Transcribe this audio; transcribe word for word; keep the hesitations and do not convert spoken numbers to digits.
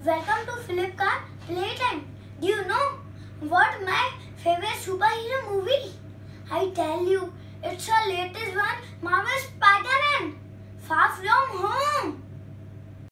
Welcome to Flipkart Playtime. Do you know what my favorite superhero movie? I tell you, it's the latest one, Marvel